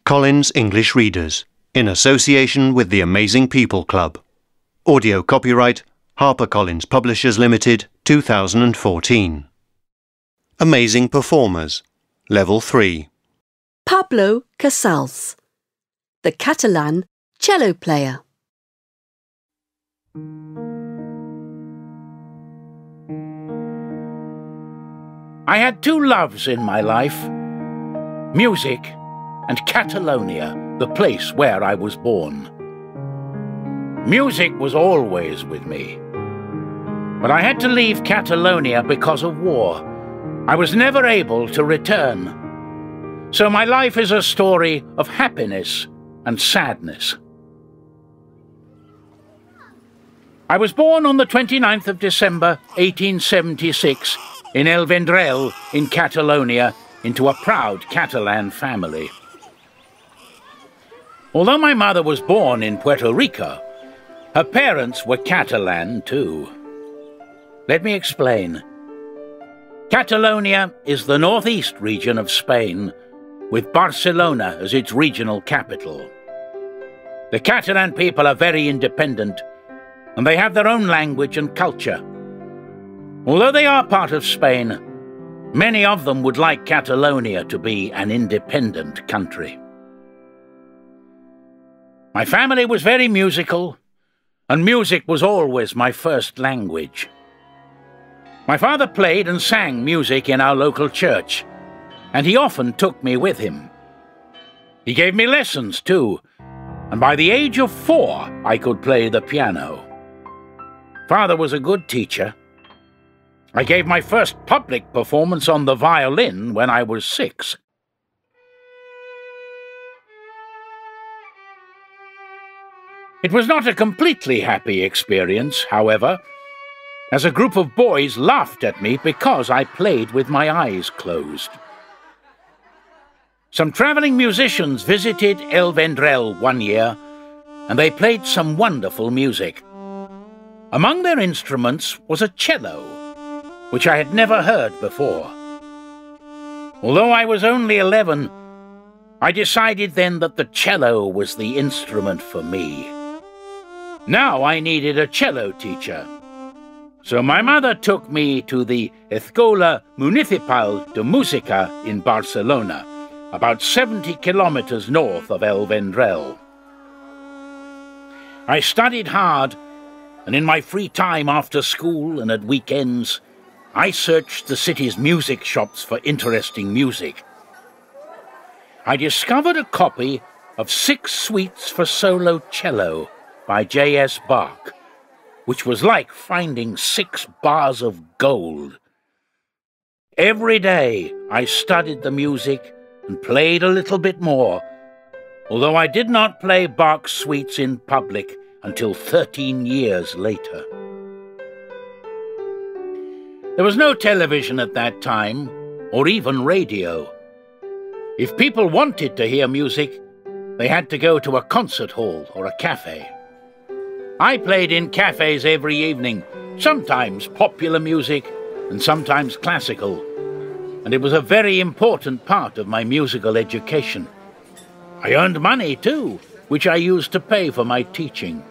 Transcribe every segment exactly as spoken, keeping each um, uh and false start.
Collins English Readers, in association with the Amazing People Club. Audio copyright HarperCollins Publishers Limited, two thousand fourteen. Amazing Performers, Level three. Pablo Casals, the Catalan cello-player. I had two loves in my life, music and Catalonia, the place where I was born. Music was always with me, but I had to leave Catalonia because of war. I was never able to return. So my life is a story of happiness and sadness. I was born on the twenty-ninth of December, eighteen seventy-six, in El Vendrell, in Catalonia, into a proud Catalan family. Although my mother was born in Puerto Rico, her parents were Catalan too. Let me explain. Catalonia is the northeast region of Spain, with Barcelona as its regional capital. The Catalan people are very independent, and they have their own language and culture. Although they are part of Spain, many of them would like Catalonia to be an independent country. My family was very musical, and music was always my first language. My father played and sang music in our local church, and he often took me with him. He gave me lessons too, and by the age of four I could play the piano. Father was a good teacher. I gave my first public performance on the violin when I was six. It was not a completely happy experience, however, as a group of boys laughed at me because I played with my eyes closed. Some traveling musicians visited El Vendrell one year, and they played some wonderful music. Among their instruments was a cello, which I had never heard before. Although I was only eleven, I decided then that the cello was the instrument for me. Now I needed a cello teacher. So my mother took me to the Escola Municipal de Música in Barcelona, about seventy kilometers north of El Vendrell. I studied hard, and in my free time after school and at weekends, I searched the city's music shops for interesting music. I discovered a copy of Six Suites for Solo Cello by J S Bach, which was like finding six bars of gold. Every day I studied the music and played a little bit more, although I did not play Bach's suites in public until thirteen years later. There was no television at that time, or even radio. If people wanted to hear music, they had to go to a concert hall or a cafe. I played in cafes every evening, sometimes popular music and sometimes classical, and it was a very important part of my musical education. I earned money too, which I used to pay for my teaching.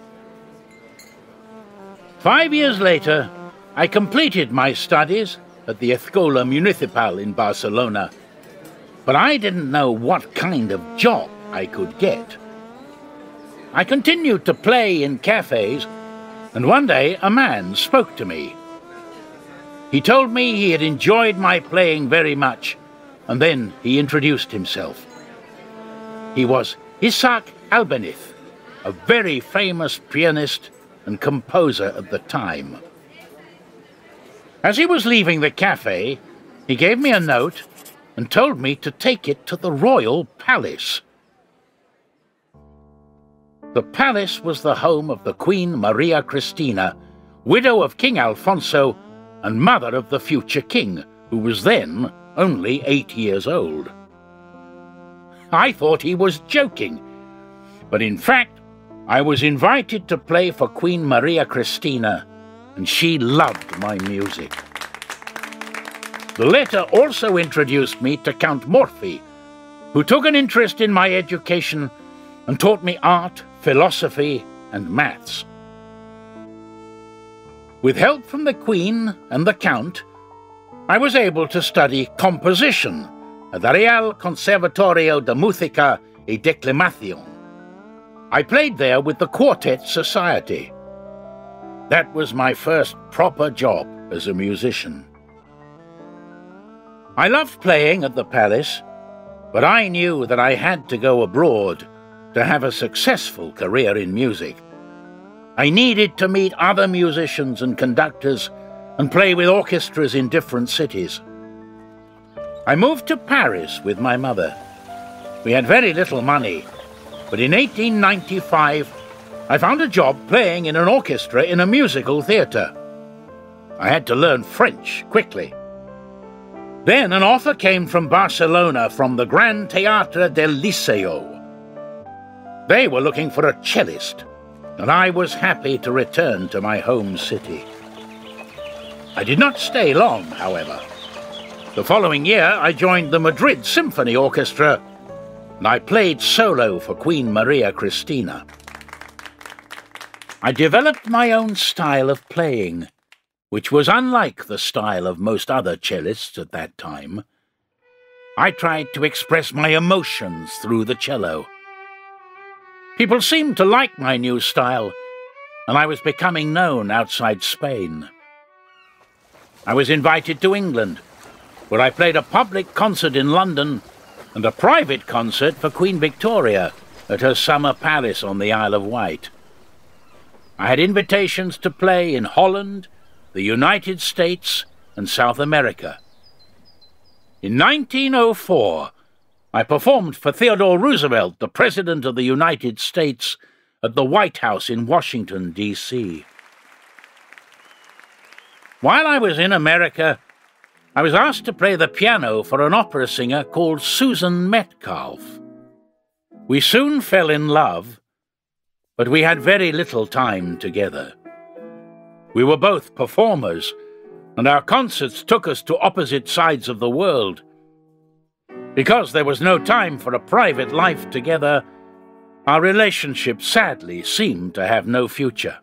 Five years later, I completed my studies at the Escola Municipal in Barcelona, but I didn't know what kind of job I could get. I continued to play in cafes, and one day a man spoke to me. He told me he had enjoyed my playing very much, and then he introduced himself. He was Isaac Albeniz, a very famous pianist and composer at the time. As he was leaving the cafe, he gave me a note and told me to take it to the royal palace. The palace was the home of the Queen Maria Cristina, widow of King Alfonso and mother of the future king, who was then only eight years old. I thought he was joking, but in fact, I was invited to play for Queen Maria Cristina, and she loved my music. The letter also introduced me to Count Morphy, who took an interest in my education and taught me art, philosophy, and maths. With help from the Queen and the Count, I was able to study composition at the Real Conservatorio de Música y Declamación. I played there with the Quartet Society. That was my first proper job as a musician. I loved playing at the Palace, but I knew that I had to go abroad to have a successful career in music. I needed to meet other musicians and conductors and play with orchestras in different cities. I moved to Paris with my mother. We had very little money, but in eighteen ninety-five, I found a job playing in an orchestra in a musical theatre. I had to learn French quickly. Then an offer came from Barcelona from the Gran Teatre del Liceo. They were looking for a cellist, and I was happy to return to my home city. I did not stay long, however. The following year, I joined the Madrid Symphony Orchestra, and I played solo for Queen Maria Cristina. I developed my own style of playing, which was unlike the style of most other cellists at that time. I tried to express my emotions through the cello. People seemed to like my new style, and I was becoming known outside Spain. I was invited to England, where I played a public concert in London and a private concert for Queen Victoria at her summer palace on the Isle of Wight. I had invitations to play in Holland, the United States, and South America. In nineteen oh four, I performed for Theodore Roosevelt, the President of the United States, at the White House in Washington, D C While I was in America, I was asked to play the piano for an opera singer called Susan Metcalfe. We soon fell in love, but we had very little time together. We were both performers, and our concerts took us to opposite sides of the world. Because there was no time for a private life together, our relationship sadly seemed to have no future.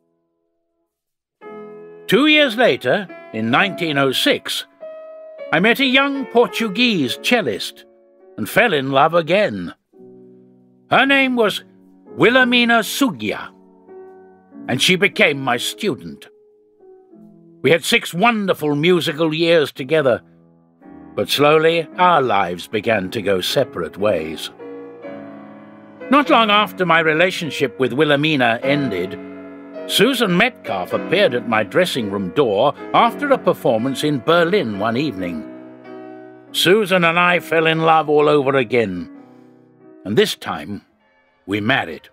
Two years later, in nineteen oh six, I met a young Portuguese cellist and fell in love again. Her name was Wilhelmina Sugia, and she became my student. We had six wonderful musical years together, but slowly our lives began to go separate ways. Not long after my relationship with Wilhelmina ended, Susan Metcalfe appeared at my dressing room door after a performance in Berlin one evening. Susan and I fell in love all over again, and this time we married.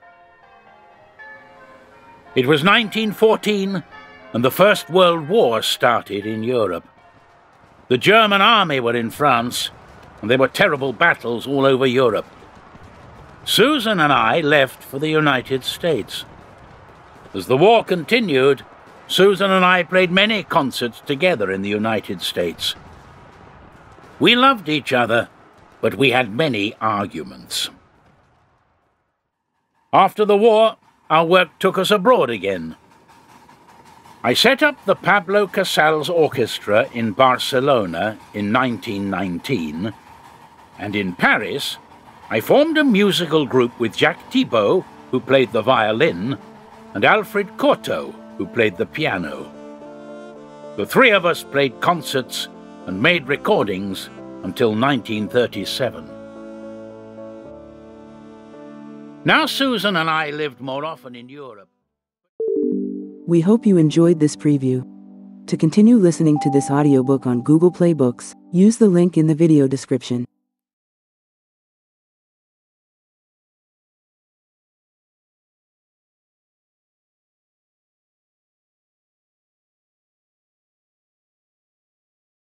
It was nineteen fourteen, and the First World War started in Europe. The German army were in France, and there were terrible battles all over Europe. Susan and I left for the United States. As the war continued, Susan and I played many concerts together in the United States. We loved each other, but we had many arguments. After the war, our work took us abroad again. I set up the Pablo Casals Orchestra in Barcelona in nineteen nineteen, and in Paris, I formed a musical group with Jacques Thibault, who played the violin, and Alfred Cortot, who played the piano. The three of us played concerts and made recordings until nineteen thirty-seven. Now Susan and I lived more often in Europe. We hope you enjoyed this preview. To continue listening to this audiobook on Google Play Books, use the link in the video description.